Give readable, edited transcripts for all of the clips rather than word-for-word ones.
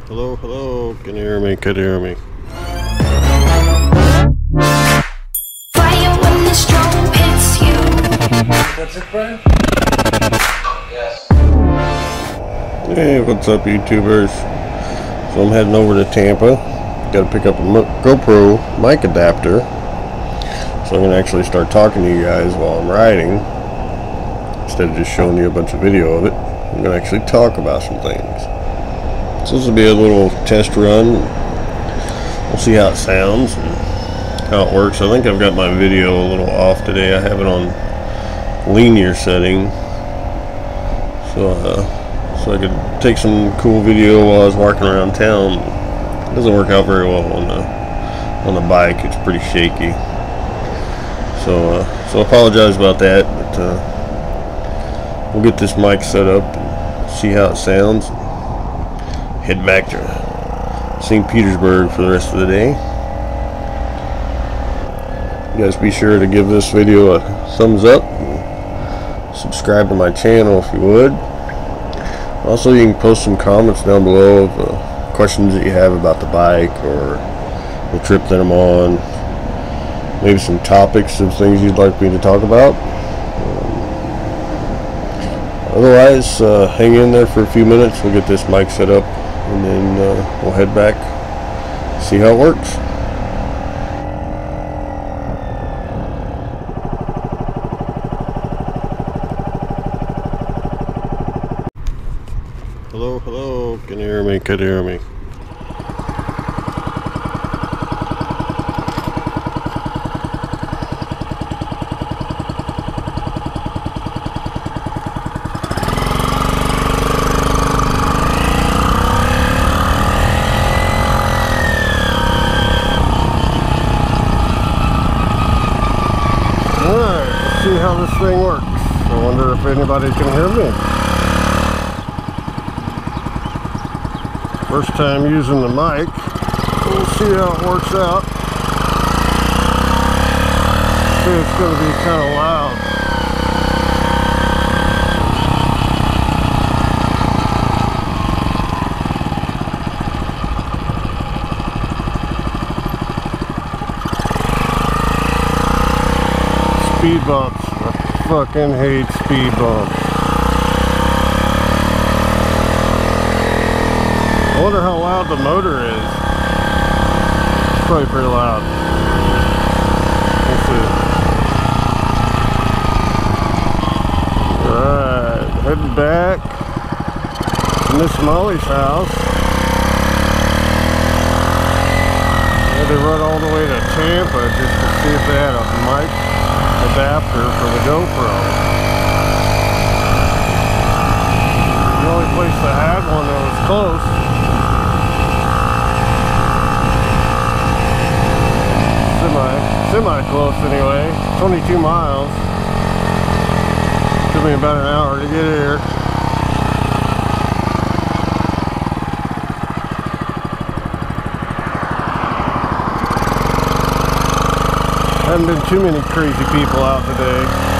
Hello, hello, can you hear me? Could you hear me? Fire when the strobe hits you. That's it, Brian? Yes. Hey, what's up, YouTubers? So I'm heading over to Tampa. Got to pick up a GoPro mic adapter, so I'm going to actually start talking to you guys while I'm riding. Instead of just showing you a bunch of video of it, I'm going to actually talk about some things. So this will be a little test run. We'll see how it sounds and how it works. I think I've got my video a little off today. I have it on linear setting, so I could take some cool video while I was walking around town. It doesn't work out very well on the bike. It's pretty shaky. So I apologize about that, but we'll get this mic set up and see how it sounds. Head back to St. Petersburg for the rest of the day. You guys be sure to give this video a thumbs up and subscribe to my channel if you would. Also, you can post some comments down below of questions that you have about the bike or the trip that I'm on. Maybe some topics of things you'd like me to talk about. Otherwise, hang in there for a few minutes. We'll get this mic set up, and then we'll head back, see how it works. Hello, hello, can you hear me? Could you hear me? Alright, let's see how this thing works. I wonder if anybody can hear me. First time using the mic. We'll see how it works out. See, it's going to be kind of loud. Speed bumps. I fucking hate speed bumps. I wonder how loud the motor is. It's probably pretty loud. Let's see. Alright, heading back to Miss Molly's house. I had to run all the way to Tampa just to see if they had a mic adapter for the GoPro. The only place that had one that was close. Semi-close anyway. 22 miles. Took me about an hour to get here. Haven't been too many crazy people out today.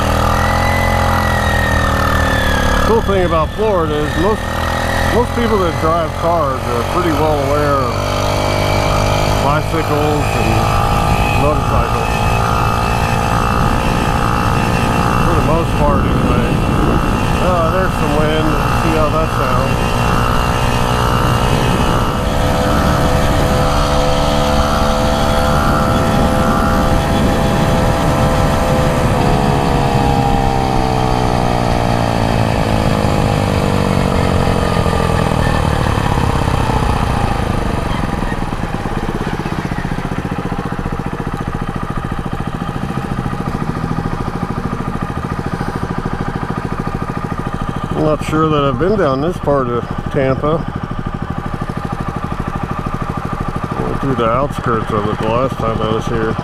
The cool thing about Florida is most people that drive cars are pretty well aware of bicycles and motorcycles. For the most part anyway. Oh, there's some wind. Let's see how that sounds. I'm not sure that I've been down this part of Tampa. I went through the outskirts of it the last time I was here.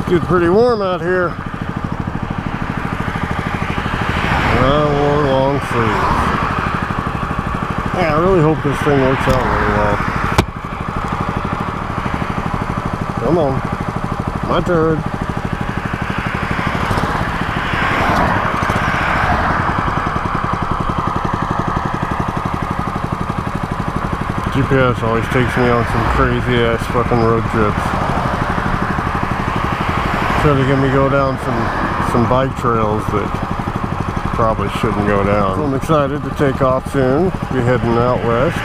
It's getting pretty warm out here. Hour long freeze. Yeah, I really hope this thing works out really well. Come on. My turn. GPS always takes me on some crazy ass fucking road trips. Trying to get me go down some bike trails that probably shouldn't go down. So I'm excited to take off soon. Be heading out west.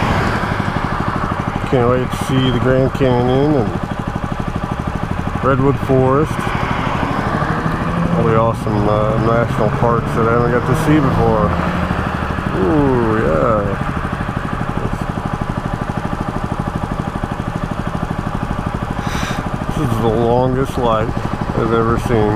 Can't wait to see the Grand Canyon and Redwood Forest. All the awesome national parks that I haven't got to see before. Ooh, yeah. This is the longest light I've ever seen.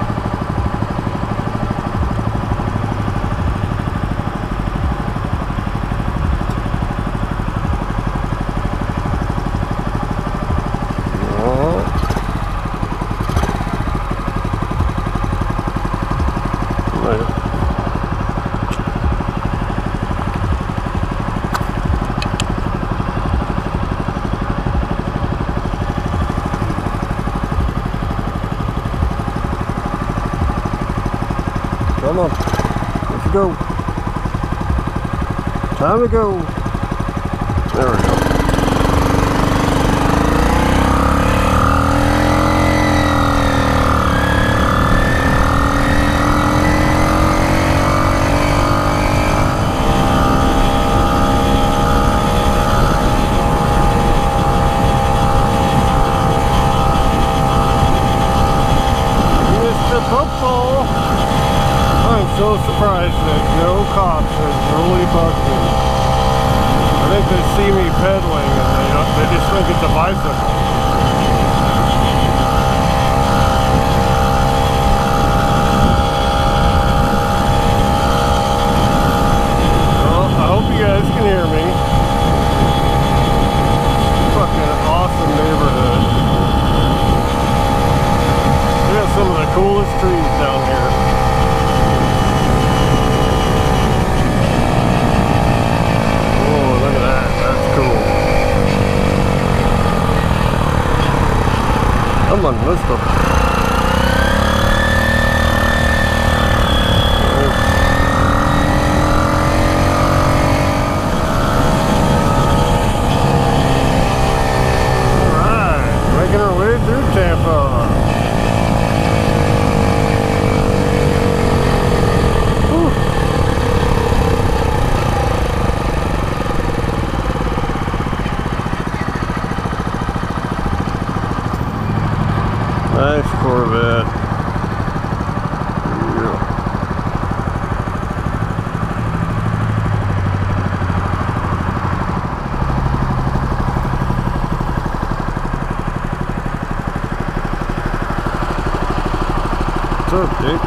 Come on, let's go. Time to go. There we go. Mr. Football. I'm so surprised that no cops have really bugged me. I think they see me pedaling and they just think it's a bicycle. Well, I hope you guys can hear me. Fucking awesome neighborhood. We got some of the coolest trees down here. Come on, let's go. Alright, making our way through Tampa. Whew. Nice Corvette. Yeah. What's up, Jake?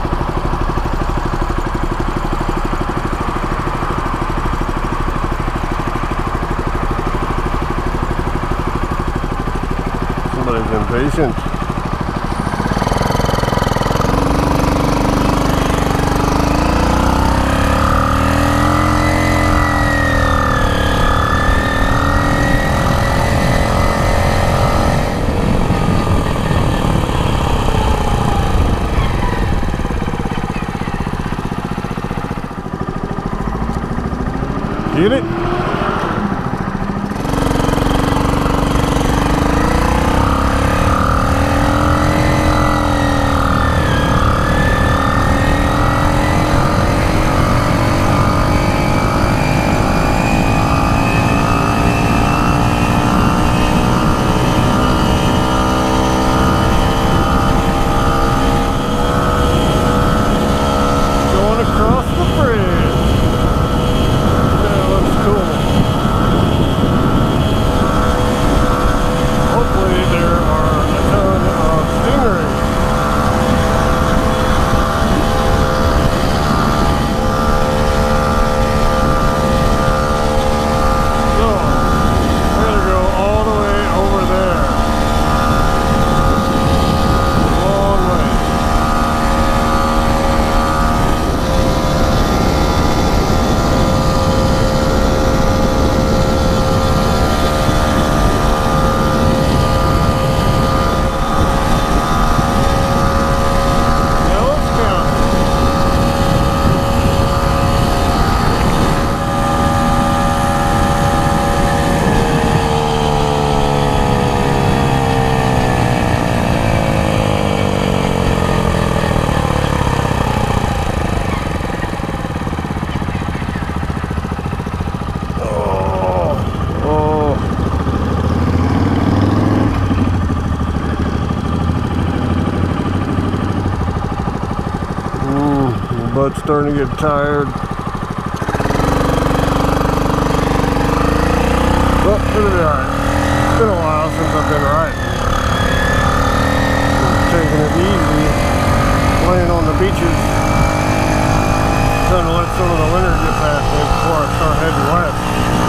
Somebody's impatient. Get it? Going across the bridge. Yeah, looks cool. butt's starting to get tired. But it'll be alright. It's been a while since I've been riding. Taking it easy, laying on the beaches, trying to let some of the winter get past me before I start heading west.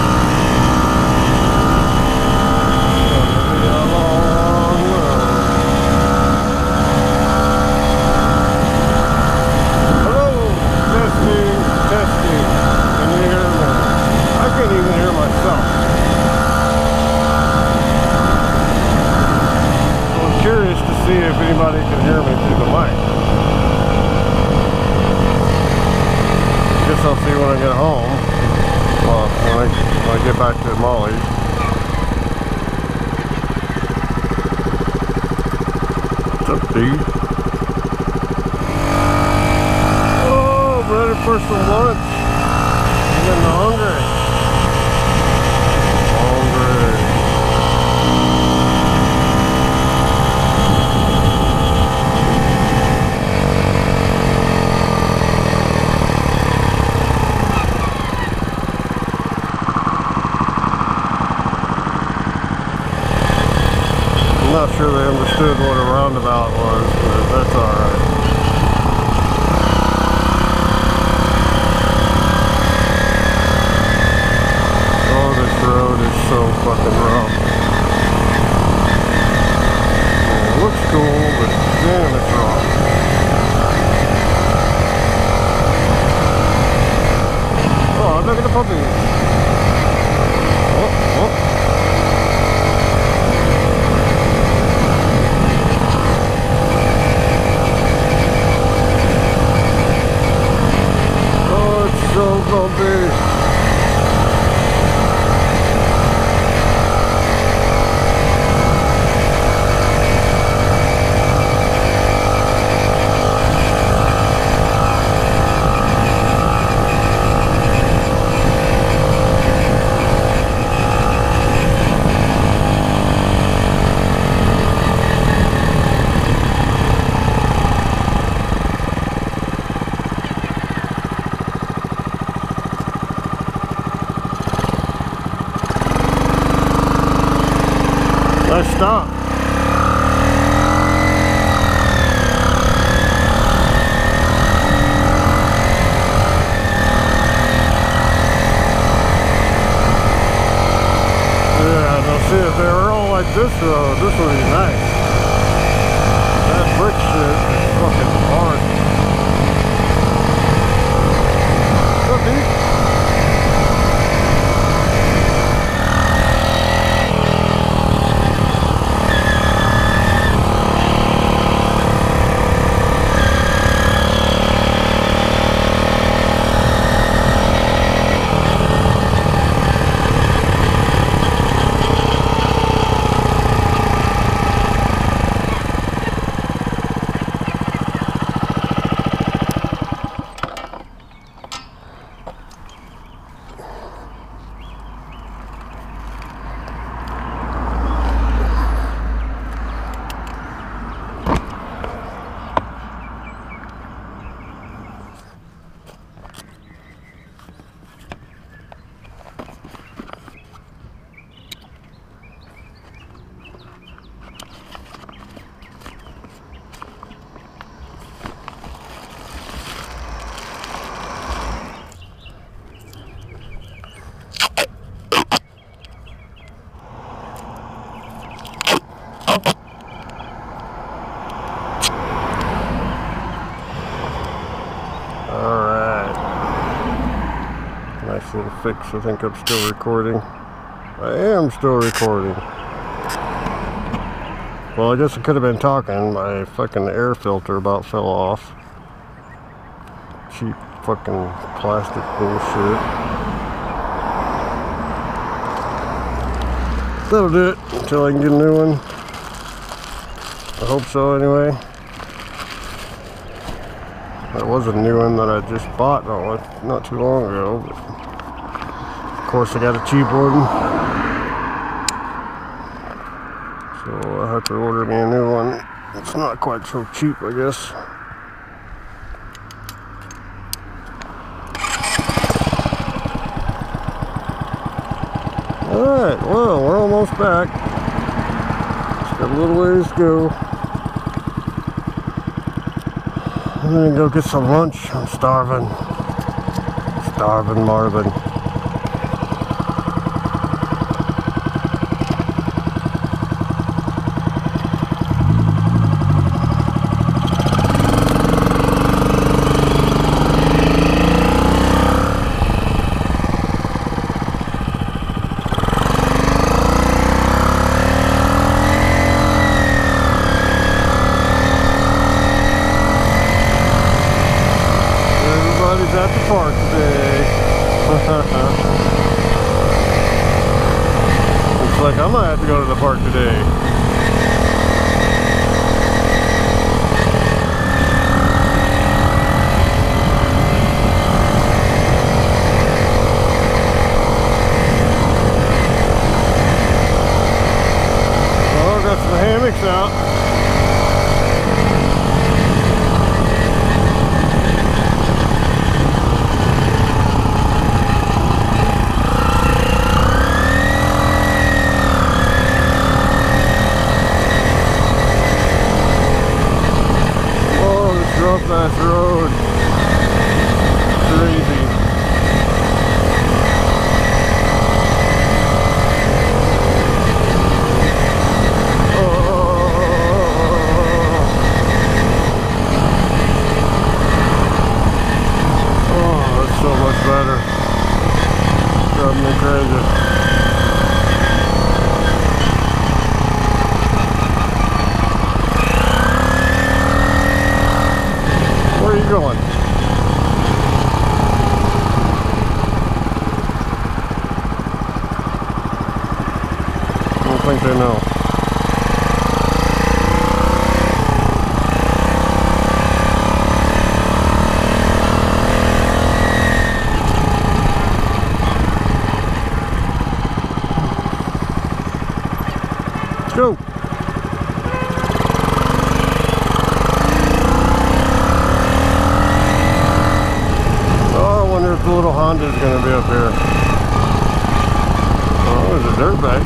It'll be a long road. Hello, testing, testing. Can you hear me? I can't even hear myself. Curious to see if anybody can hear me through the mic. Guess I'll see when I get home. Well, when I get back to Molly's. What's up, dude? Oh, ready for some lunch. I'm getting hungry. I'm not sure they understood what a roundabout was, but that's alright. Oh, this road is so fucking rough. It looks cool, but damn, it's rough. Oh, look at the puppy. Oh, oh. So bumpy. Nice stop. Yeah, now see, if they were all like this road, this would be nice. That brick shit is fucking hard. What's up, dude? Nice little fix. I think I'm still recording. I am still recording. Well, I guess I could have been talking. My fucking air filter about fell off. Cheap fucking plastic bullshit. That'll do it until I can get a new one. I hope so anyway. That was a new one that I just bought not too long ago. But of course I got a cheap one. So I'll have to order me a new one. It's not quite so cheap, I guess. Well, we're almost back. Just got a little ways to go. I'm gonna go get some lunch. I'm starving. Starving Marvin. At the park today. Looks like I might have to go to the park today. Oh, got some hammocks out. Nice road. Crazy. Oh, that's so much better. Driving me crazy. Where are you going? I don't think they know. Let's go. The little Honda's gonna be up here. Oh, there's a dirt bike.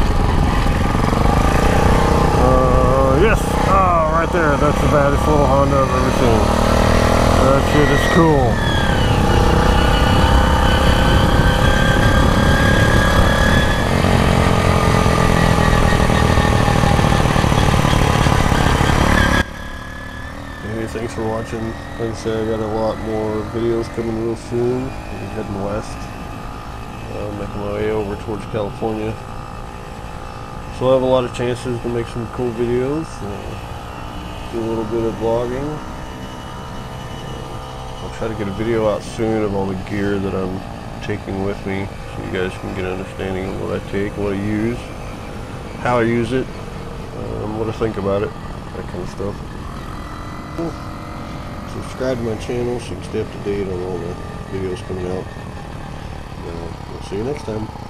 Yes! Oh, right there. That's the baddest little Honda I've ever seen. That shit is cool. Thanks for watching. Like I said, I got a lot more videos coming real soon. I'm heading west, making my way over towards California. So I have a lot of chances to make some cool videos, do a little bit of vlogging. I'll try to get a video out soon of all the gear that I'm taking with me, so you guys can get an understanding of what I take, what I use, how I use it, what I think about it, that kind of stuff. Subscribe to my channel so you can stay up to date on all the videos coming out. We'll see you next time.